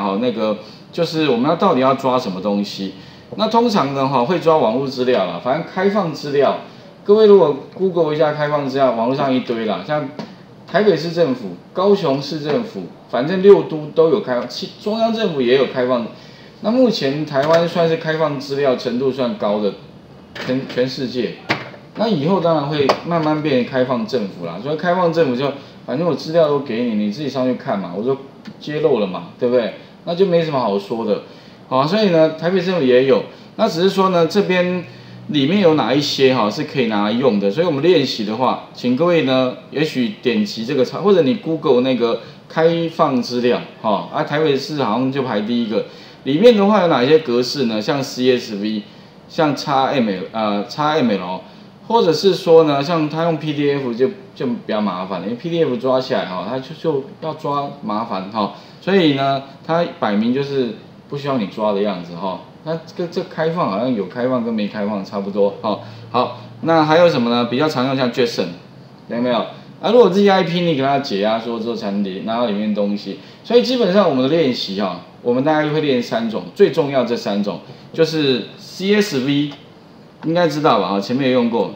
哈，那个就是我们到底要抓什么东西。那通常呢哈会抓网络资料啦，反正开放资料，各位如果 Google 一下开放资料，网络上一堆啦，像台北市政府、高雄市政府，反正6都都有开放，中央政府也有开放。那目前台湾算是开放资料程度算高的，全世界。那以后当然会慢慢变成开放政府啦，所以开放政府就反正我资料都给你，你自己上去看嘛，我就揭露了嘛，对不对？那就没什么好说的。好，所以呢，台北政府也有，那只是说呢，这边里面有哪一些哈是可以拿来用的，所以我们练习的话，请各位呢，也许点击这个或者你 Google 那个开放资料，哈台北市好像就排第一个，里面的话有哪些格式呢？像 CSV， 像 XML，或者是说呢，像他用 PDF 就比较麻烦了，因为 PDF 抓起来哈，它就要抓麻烦哈，所以呢，它摆明就是不需要你抓的样子哈。那这开放好像有开放跟没开放差不多哈。好，那还有什么呢？比较常用像 JSON， 有没有？如果 ZIP 你给它解压缩之后才能拿到里面东西，所以基本上我们的练习哈，我们大概会练3种，最重要这3种就是 CSV。应该知道吧？前面也用过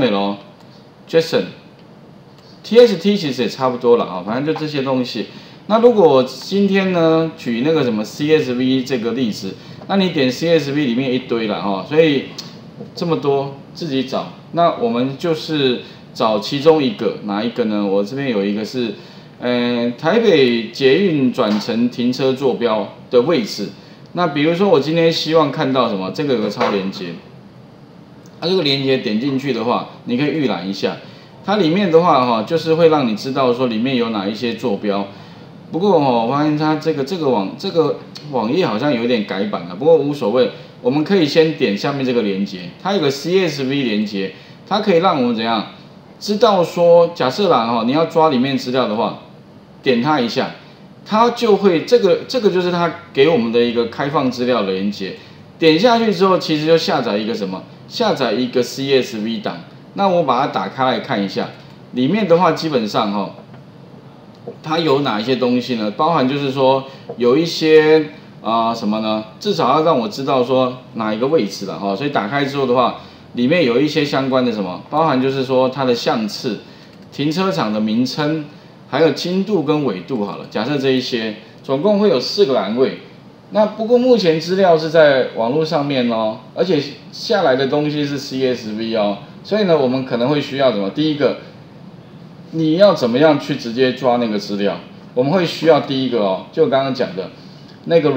XML、JSON、TXT 其实也差不多了啊，反正就这些东西。那如果我今天呢举那个什么 CSV 这个例子，那你点 CSV 里面一堆了哈，所以这么多自己找。那我们就是找其中一个，哪一个呢？我这边有一个是，台北捷运转乘停车坐标的位置。那比如说我今天希望看到什么？这个有个超连接。这个连接点进去的话，你可以预览一下。它里面的话哈，就是会让你知道说里面有哪一些坐标。不过我发现它这个网页好像有点改版了，不过无所谓。我们可以先点下面这个连接，它有个 CSV 连接，它可以让我们怎样知道说，假设啦哈，你要抓里面资料的话，点它一下，它就会这个就是它给我们的一个开放资料的连接。点下去之后，其实就下载一个什么？下载一个 CSV 档。那我把它打开来看一下，里面的话基本上哈，它有哪一些东西呢？包含就是说有一些什么呢？至少要让我知道说哪一个位置了哈。所以打开之后的话，里面有一些相关的什么，包含就是说它的相次、停车场的名称，还有经度跟纬度好了。假设这一些，总共会有4个栏位。那不过目前资料是在网络上面哦，而且下来的东西是 CSV 哦，所以呢，我们可能会需要什么？第一个，你要怎么样去直接抓那个资料？我们会需要第一个哦，就刚刚讲的那个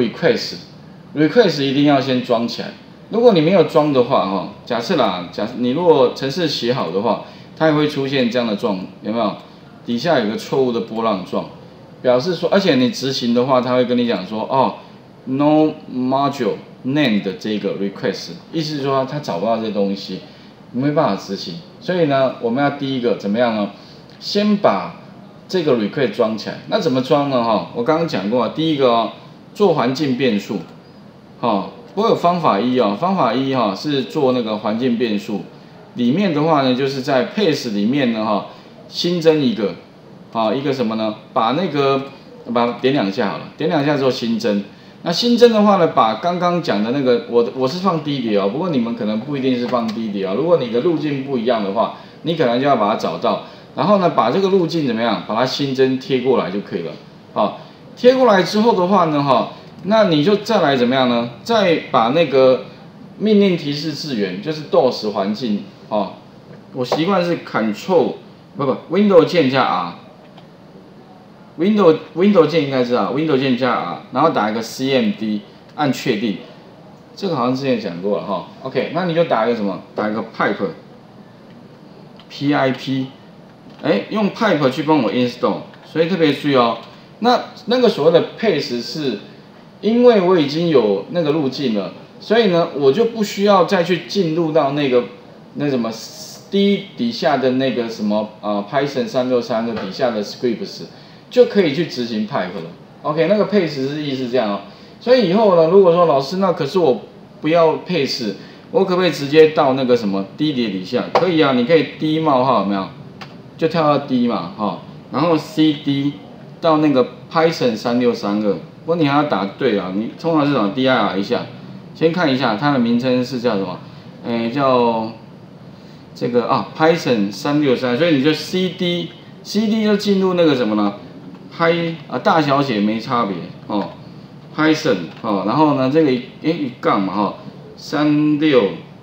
request 一定要先装起来。如果你没有装的话哈，假设你如果程式写好的话，它也会出现这样的状，有没有？底下有个错误的波浪状，表示说，而且你执行的话，它会跟你讲说哦。No module name 的这个 request， 意思是说它找不到这东西，没办法执行。所以呢，我们要第一个怎么样呢？先把这个 request 装起来。那怎么装呢？哈，我刚刚讲过，第一个哦，做环境变数。我有方法一哦，方法一哈是做那个环境变数，里面的话呢，就是在 paste 里面呢哈，新增一个，一个什么呢？把它点2下好了，点2下之后新增。那新增的话呢，把刚刚讲的那个，我是放低碟哦，不过你们可能不一定是放低碟啊。如果你的路径不一样的话，你可能就要把它找到，然后呢，把这个路径怎么样，把它新增贴过来就可以了。贴过来之后的话呢，那你就再来怎么样呢？再把那个命令提示字元，就是 DOS 环境我习惯是 Window 键加 R。Window 键应该是Window 键加 R， 然后打一个 CMD， 按确定。这个好像之前讲过了哈。OK， 那你就打一个什么？打一个 PIP， 用 pipe 去帮我 install， 所以特别注意哦。那个所谓的 paste 是，因为我已经有那个路径了，所以呢，我就不需要再去进入到那什么 D 底下的那个什么Python 363的底下的 scripts。就可以去执行 pipe 了。OK， 那个 paste 是意思这样哦。所以以后呢，如果说老师，那可是我不要 paste， 我可不可以直接到那个什么 D 碟底下？可以啊，你可以 D 冒号有没有？就跳到 D 嘛，然后 CD 到那个 Python 3632 不过你还要打对啊，你通常是找 dir 一下，先看一下它的名称是叫什么，叫这个啊 Python 363，所以你就 CD 就进入那个什么呢 ？Py 啊大小写没差别哦 ，Python 哦，然后呢这个一杠嘛哈，36，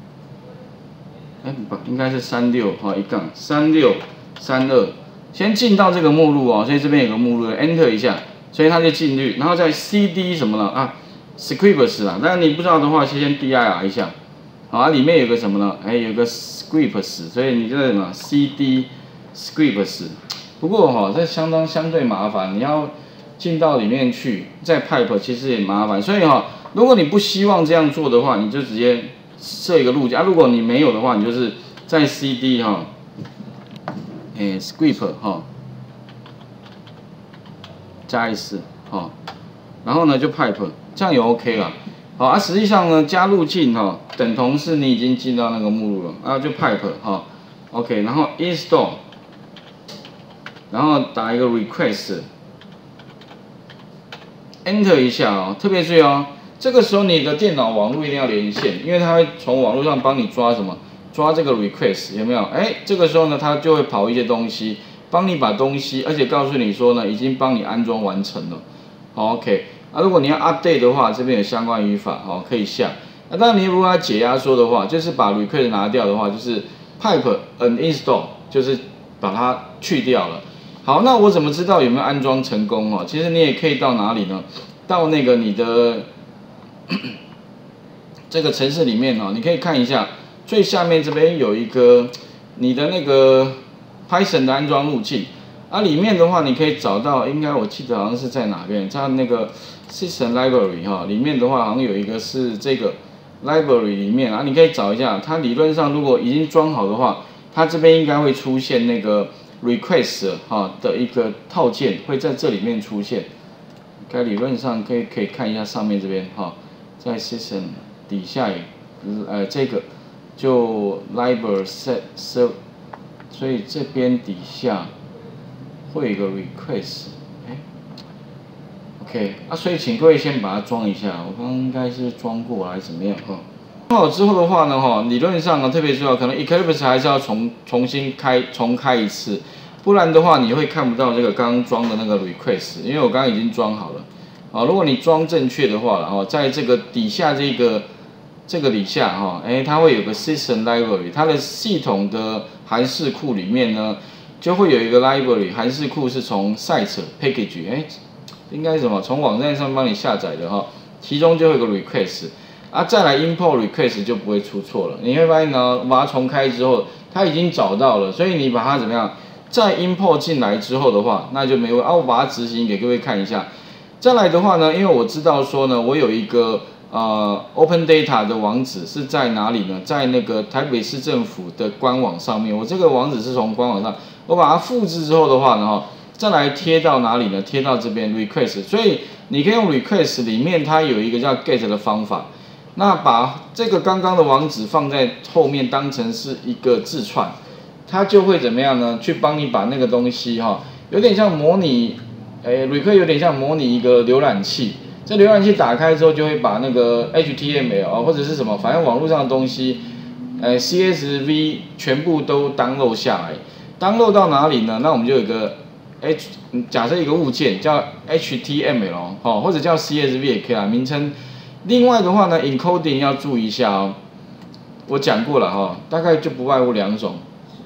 不应该是36哈一杠3632，先进到这个目录哦，所以这边有个目录 ，Enter 一下。所以它就进去，然后再 cd 什么呢？啊 ，scripts 啦。但是你不知道的话，先 dir 一下。好，里面有个什么呢？有个 scripts， 所以你就什么 cd scripts。不过哈，这相对麻烦，你要进到里面去，再 pipe 其实也麻烦。所以哈，如果你不希望这样做的话，你就直接设一个路径。如果你没有的话，你就是在 cd 哈，script 哈。加一次，好，然后呢就 pipe， 这样也 OK 了，好啊。实际上呢，加路径哈，等同是你已经进到那个目录了，啊就 pipe 哈 ，OK， 然后 install， 然后打一个 request，enter 一下哦，特别注意哦，这个时候你的电脑网络一定要连线，因为它会从网络上帮你抓什么，抓这个 request 有没有？这个时候呢，它就会跑一些东西。帮你把东西，而且告诉你说呢，已经帮你安装完成了。好 ，OK。如果你要 update 的话，这边有相关语法，可以下。当然你如果要解压缩的话，就是把 request 拿掉的话，就是 pipe uninstall， 就是把它去掉了。好，那我怎么知道有没有安装成功哦？其实你也可以到哪里呢？到那个你的这个程式里面哦，你可以看一下最下面这边有一个你的那个。Python 的安装路径，里面的话你可以找到，应该我记得好像是在哪边，在那个 System Library 哈，里面的话好像有一个是这个 Library 里面你可以找一下，它理论上如果已经装好的话，它这边应该会出现那个 Request 的一个套件会在这里面出现，该理论上可以看一下上面这边在 System 底下这个就 Library Set。所以这边底下会有一个 request，OK， 所以请各位先把它装一下，我刚刚应该是装过来怎么样装好之后的话呢理论上特别重要，可能 Eclipse 还是要重开一次，不然的话你会看不到这个刚刚装的那个 request， 因为我刚刚已经装好了。如果你装正确的话了在这个底下这个底下它会有个 System Library， 它的系统的函式库里面呢，就会有一个 library 函式库是从 site package， 应该是什么？从网站上帮你下载的其中就会有个 request， 再来 import request 就不会出错了。你会发现呢，把它重开之后，它已经找到了，所以你把它怎么样？再 import 进来之后的话，那就没问题。我把它执行给各位看一下。再来的话呢，因为我知道说呢，我有一个Open Data 的网址是在哪里呢？在那个台北市政府的官网上面。我这个网址是从官网上，我把它复制之后的话呢，再来贴到哪里呢？贴到这边 Request。所以你可以用 Request 里面它有一个叫 Get 的方法。那把这个刚刚的网址放在后面，当成是一个字串，它就会怎么样呢？去帮你把那个东西有点像模拟。Request 有点像模拟一个浏览器，这浏览器打开之后就会把那个 HTML 或者是什么，反正网络上的东西，CSV 全部都 download 下来。download 到哪里呢？那我们就有个假设一个物件叫 HTML 或者叫 CSV 也可以啦，名称。另外的话呢 ，encoding 要注意一下我讲过了大概就不外乎两种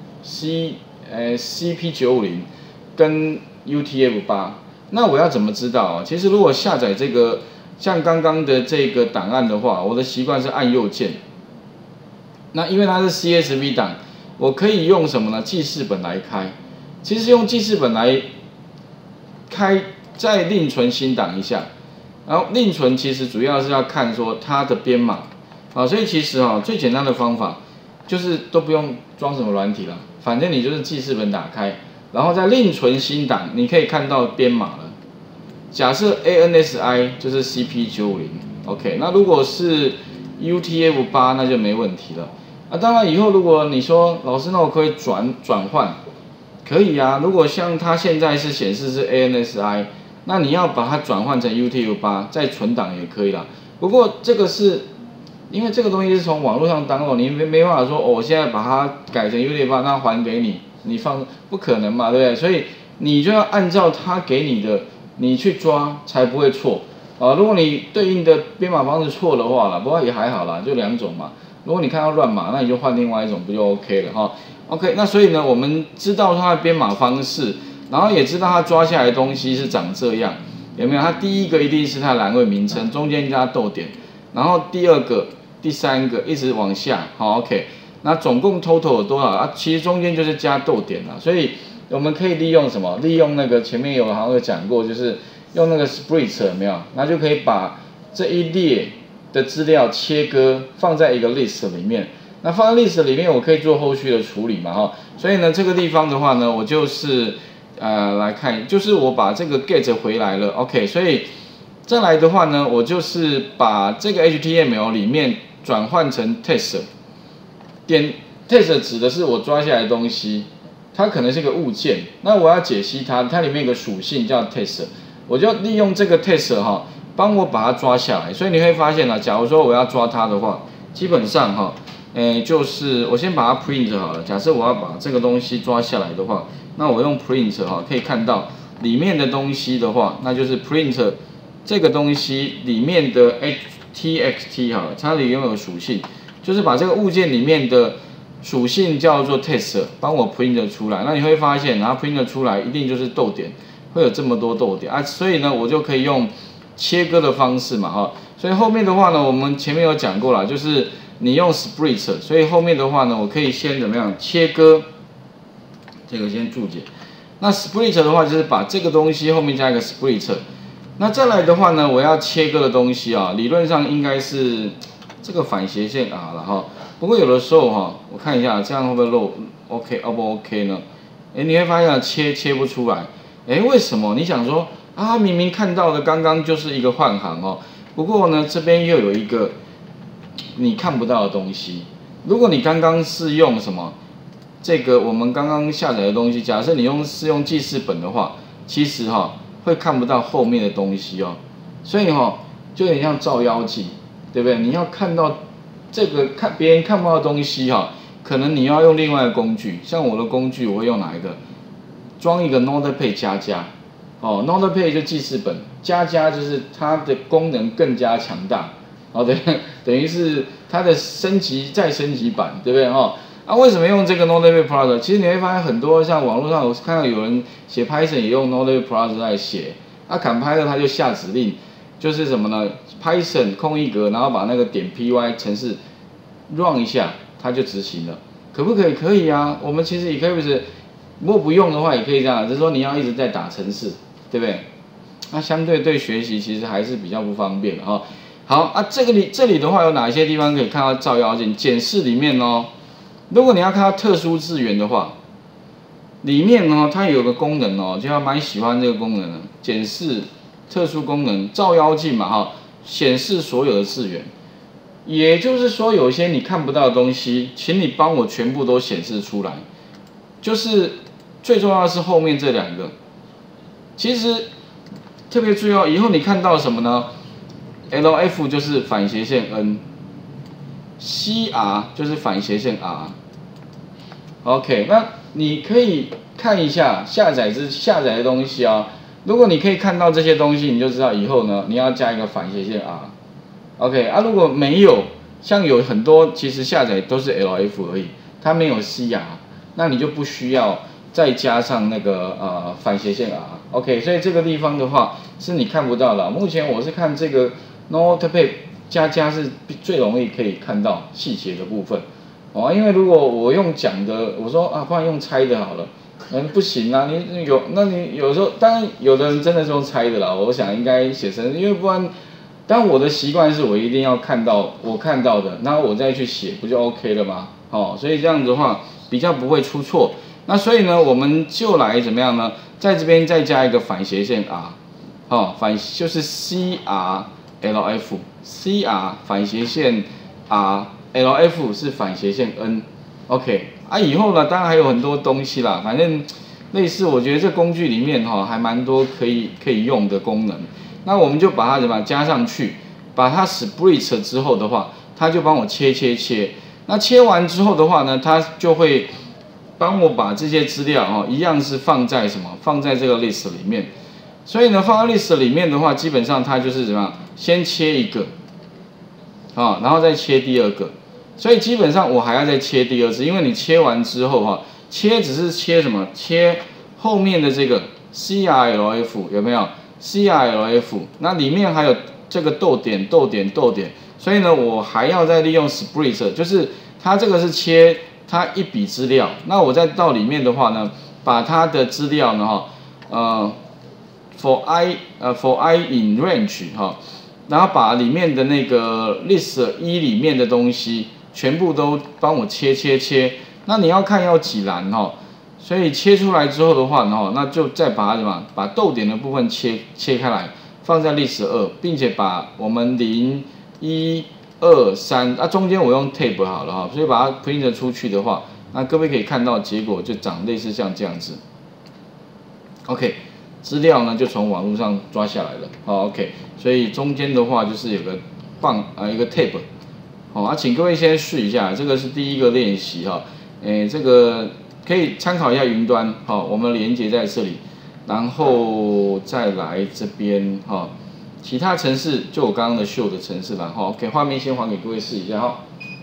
，CP950 跟 UTF-8。那我要怎么知道其实如果下载这个像刚刚的这个档案的话，我的习惯是按右键。那因为它是 CSV 档，我可以用什么呢？记事本来开。其实用记事本来开，再另存新档一下。然后另存其实主要是要看说它的编码所以其实最简单的方法就是都不用装什么软体了，反正你就是记事本打开。然后再另存新档，你可以看到编码了。假设 ANSI 就是 CP950，OK， 那如果是 UTF-8那就没问题了。当然以后如果你说老师，那我可以转换，可以啊。如果像它现在是显示是 ANSI， 那你要把它转换成 UTF-8，再存档也可以啦。不过这个是因为这个东西是从网络上 download， 你没办法说我现在把它改成 UTF-8，那还给你，你不可能嘛，对不对？所以你就要按照他给你的，你去抓才不会错啊。如果你对应的编码方式错的话啦，不过也还好啦，就2种嘛。如果你看到乱码，那你就换另外一种，不就 OK 了哈 ？OK， 那所以呢，我们知道它的编码方式，然后也知道它抓下来的东西是长这样，有没有？它第一个一定是它栏位名称，中间加逗点，然后第2个、第3个一直往下，好 OK。那总共 total 有多少啊？其实中间就是加逗点啦，所以我们可以利用什么？利用那个前面好像有讲过，就是用那个 split 有没有？那就可以把这一列的资料切割放在一个 list 里面。那放在 list 里面，我可以做后续的处理嘛哈。所以呢，这个地方的话呢，我就是来看，就是我把这个 get 回来了 ，OK。所以再来的话呢，我就是把这个 HTML 里面转换成 text。点 text 指的是我抓下来的东西，它可能是个物件，那我要解析它，它里面有个属性叫 text， 我就利用这个 text 哈，帮我把它抓下来。所以你会发现啊，假如说我要抓它的话，基本上哈，就是我先把它 print 好了。假设我要把这个东西抓下来的话，那我用 print 哈，可以看到里面的东西的话，那就是 print 这个东西里面的 txt 好了，它里面有个属性。就是把这个物件里面的属性叫做 text， 帮我 print 出来。那你会发现，然后 print 出来一定就是逗点，会有这么多逗点啊。所以呢，我就可以用切割的方式嘛，哈。所以后面的话呢，我们前面有讲过了，就是你用 split， 所以后面的话呢，我可以先怎么样切割？这个先注解。那 split 的话，就是把这个东西后面加一个 split。那再来的话呢，我要切割的东西啊，理论上应该是这个反斜线啊，然后不过有的时候哈，我看一下这样会不会漏 ？OK， 不 OK 呢？你会发现切不出来，为什么？你想说啊，明明看到的刚刚就是一个换行哦，不过呢这边又有一个你看不到的东西。如果你刚刚是用什么这个我们刚刚下载的东西，假设你是用记事本的话，其实会看不到后面的东西哦，所以就有点像照妖镜。对不对？你要看到这个别人看不到的东西可能你要用另外的工具。像我的工具，我会用哪一个？装一个 Notepad 加加，Notepad 就记事本，加加就是它的功能更加强大，等于是它的再升级版，对不对为什么用这个 Notepad Plus？ 其实你会发现很多像网络上我看到有人写 Python 也用 Notepad Plus 来写，Compiler 它就下指令。就是什么呢 ？Python 空一格，然后把那个点 py 程式 run 一下，它就执行了，可不可以？可以啊。我们其实也可以，如果不用的话，也可以这样，就是说你要一直在打程式，对不对？那相对学习其实还是比较不方便的好啊，这里的话有哪些地方可以看到照妖镜？检视里面如果你要看到特殊字元的话，里面它有个功能就还蛮喜欢这个功能的，检视。特殊功能照妖镜嘛显示所有的字元，也就是说有些你看不到的东西，请你帮我全部都显示出来。就是最重要的是后面这2个，其实特别注意以后你看到什么呢 ？LF 就是反斜线 n，CR 就是反斜线 r。OK， 那你可以看一下下载的东西如果你可以看到这些东西，你就知道以后呢，你要加一个反斜线 r。OK 如果没有，像有很多其实下载都是 LF 而已，它没有 CR， 那你就不需要再加上那个反斜线 r。OK， 所以这个地方的话是你看不到的。目前我是看这个 Notepad 加加是最容易可以看到细节的部分因为如果我用讲的，我说不然用猜的好了。不行啊，你有时候，当然有的人真的是用猜的啦。我想应该写成，因为不然，但我的习惯是我一定要看到我看到的，然后我再去写，不就 OK 了吗？所以这样子的话比较不会出错。那所以呢，我们就来怎么样呢？在这边再加一个反斜线 r，就是 CR LF，CR 反斜线 r，LF 是反斜线 n。OK 以后呢，当然还有很多东西啦，反正类似，我觉得这工具里面哈还蛮多可以用的功能。那我们就把它怎么加上去，把它 split 之后的话，它就帮我切。那切完之后的话呢，它就会帮我把这些资料哦，一样是放在什么？放在这个 list 里面。所以呢，放在 list 里面的话，基本上它就是怎么样？先切一个，啊，然后再切第二个。所以基本上我还要再切第二次，因为你切完之后哈，切只是切什么？切后面的这个 CRLF 有没有 ？CRLF 那里面还有这个逗点，所以呢，我还要再利用 split， 就是它这个是切它一笔资料，那我再到里面的话呢，把它的资料呢哈，for I in range 哈，然后把里面的那个 list 一里面的东西全部都帮我切。那你要看要几栏哈，所以切出来之后的话呢，那就再把它什么，把逗点的部分切开来，放在 list 2，并且把我们0、1、2、3，中间我用 tab 好了哈，所以把它 print 出去的话，那各位可以看到结果就长类似像这样子。OK， 资料呢就从网络上抓下来了，好 OK， 所以中间的话就是有个一个 tab， 请各位先试一下，这个是第一个练习哈。这个可以参考一下云端，好，我们连接在这里，然后再来这边哈，其他程式就我刚刚的秀的程式啦，哈 ，OK， 画面先还给各位试一下哈。